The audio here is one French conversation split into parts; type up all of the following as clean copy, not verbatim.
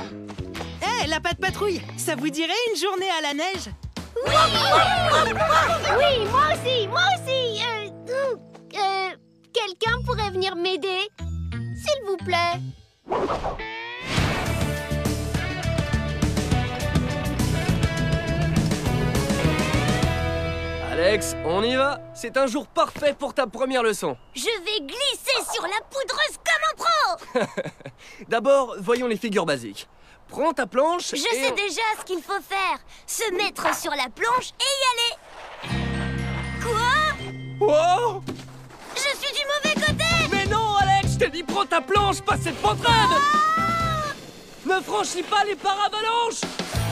Hé, la patte patrouille, ça vous dirait une journée à la neige? Oui, oui, moi aussi, moi aussi. Quelqu'un pourrait venir m'aider, s'il vous plaît. Alex, on y va. C'est un jour parfait pour ta première leçon. Je vais glisser sur la poudreuse comme un pro. D'abord, voyons les figures basiques. Prends ta planche Je sais déjà ce qu'il faut faire. Se mettre sur la planche et y aller. Quoi? Oh! Je suis du mauvais côté. Mais non, Alex, je t'ai dit prends ta planche, pas cette pentraide. Ne franchis pas les paravalanches.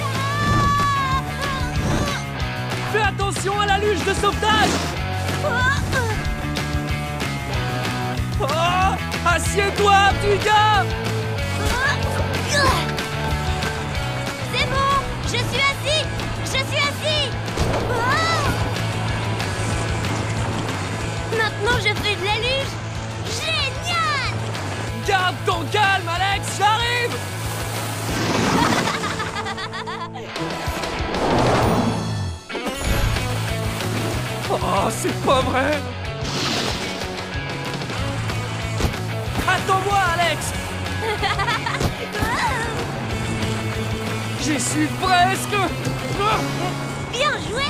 Fais attention à la luge de sauvetage. Oh! Assieds-toi, petit gars. C'est bon, je suis assis. Je suis assis. Maintenant, je fais de la luge. Génial! Garde ton calme, Alex, j'arrive. Oh, c'est pas vrai. Attends-moi, Alex. J'y suis presque. Bien joué!